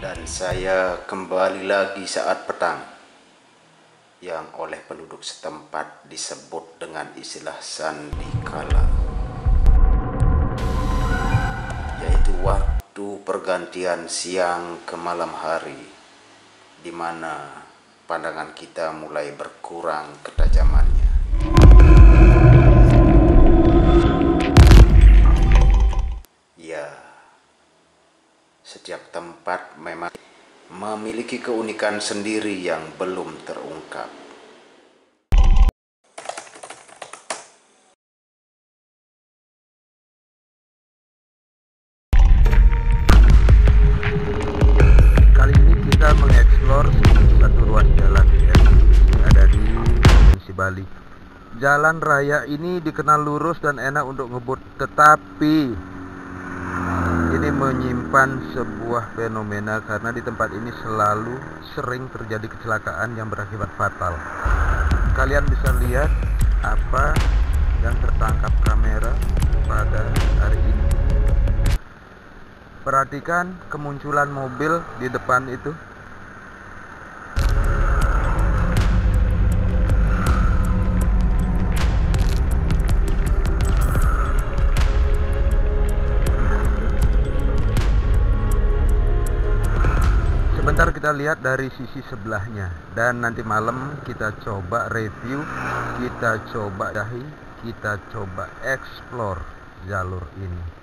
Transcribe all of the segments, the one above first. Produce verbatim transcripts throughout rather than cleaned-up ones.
Dan saya kembali lagi saat petang, yang oleh penduduk setempat disebut dengan istilah sandikala, yaitu waktu pergantian siang ke malam hari, di mana pandangan kita mulai berkurang ketajamannya. Ya, setiap tempat memang memiliki keunikan sendiri yang belum terungkap. Kali ini kita mengeksplor satu ruas jalan yang ada di Provinsi Bali. Jalan raya ini dikenal lurus dan enak untuk ngebut, tetapi ini menyimpan sebuah fenomena karena di tempat ini selalu sering terjadi kecelakaan yang berakibat fatal. Kalian bisa lihat apa yang tertangkap kamera pada hari ini. Perhatikan kemunculan mobil di depan itu. Sebentar kita lihat dari sisi sebelahnya, dan nanti malam kita coba review, kita coba dahi, kita coba explore jalur ini.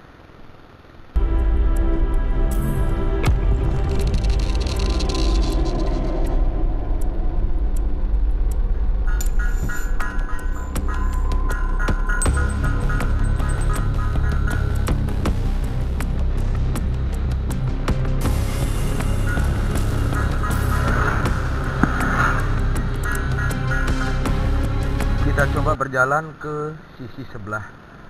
Kita coba berjalan ke sisi sebelah.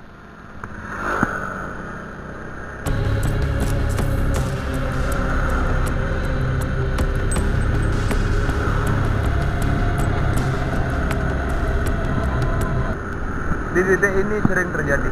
Di titik ini sering terjadi.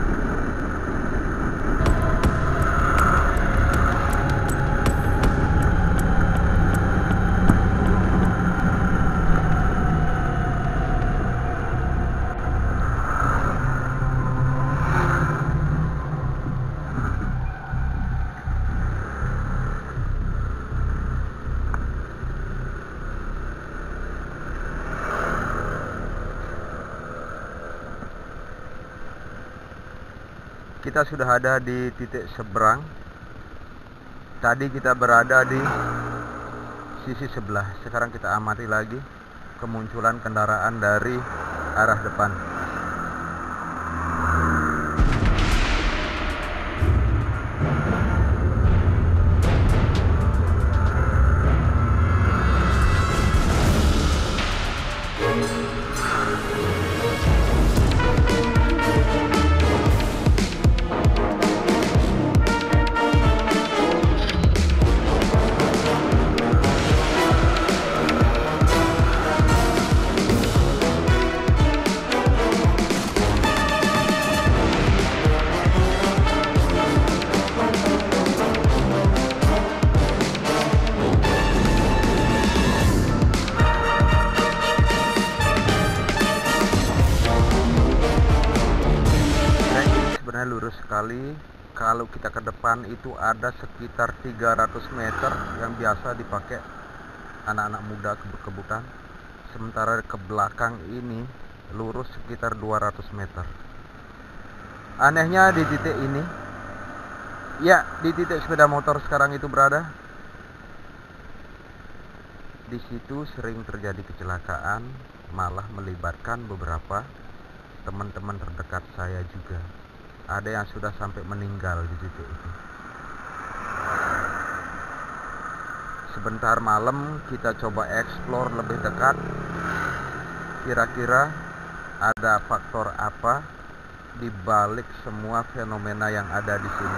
Kita sudah ada di titik seberang. Tadi kita berada di sisi sebelah. Sekarang kita amati lagi kemunculan kendaraan dari arah depan. Lurus sekali. Kalau kita ke depan itu ada sekitar tiga ratus meter yang biasa dipakai anak-anak muda kebut-kebutan, sementara ke belakang ini lurus sekitar dua ratus meter. Anehnya di titik ini, ya di titik sepeda motor sekarang itu berada, di situ sering terjadi kecelakaan, malah melibatkan beberapa teman-teman terdekat saya juga. Ada yang sudah sampai meninggal di titik itu. Sebentar malam kita coba explore lebih dekat. Kira-kira ada faktor apa di balik semua fenomena yang ada di sini.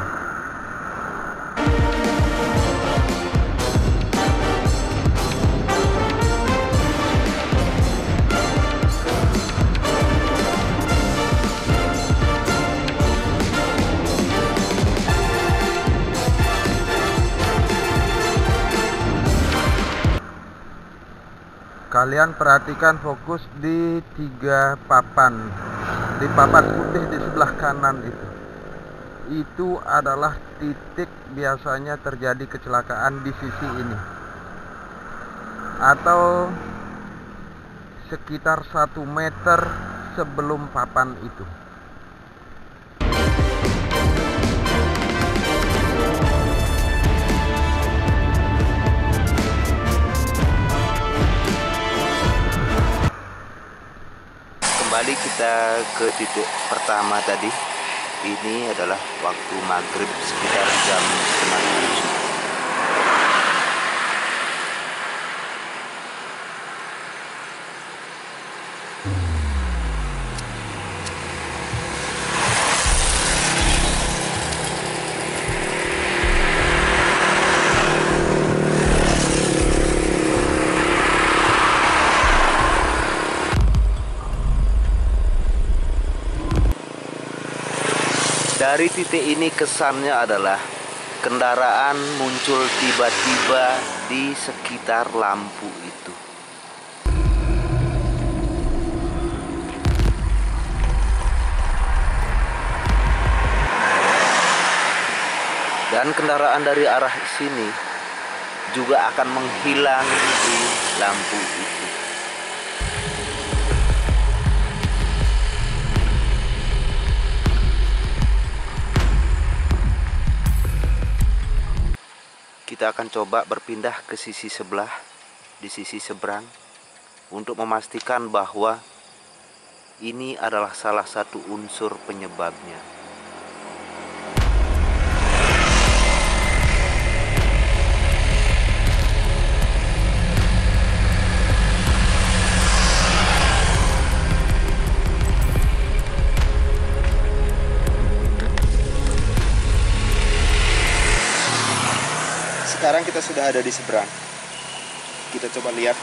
Kalian perhatikan fokus di tiga papan, di papan putih di sebelah kanan itu. Itu adalah titik biasanya terjadi kecelakaan di sisi ini, atau sekitar satu meter sebelum papan itu. Kembali kita ke titik pertama tadi. Ini adalah waktu maghrib sekitar jam setengah tujuh. Dari titik ini kesannya adalah kendaraan muncul tiba-tiba di sekitar lampu itu. Dan kendaraan dari arah sini juga akan menghilang di lampu itu. Kita akan coba berpindah ke sisi sebelah, di sisi seberang, untuk memastikan bahwa ini adalah salah satu unsur penyebabnya. Sekarang kita sudah ada di seberang. Kita coba lihat.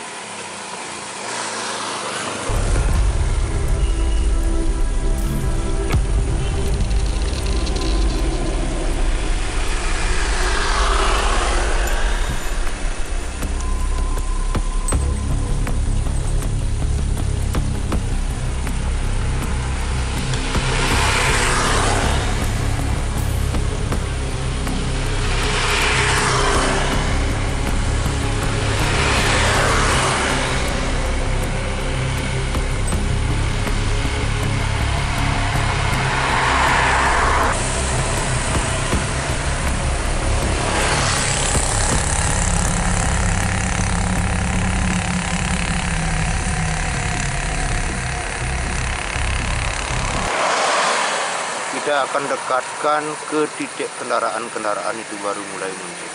Kita akan dekatkan ke titik kendaraan-kendaraan itu baru mulai muncul.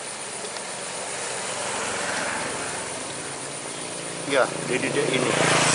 Ya, di titik ini.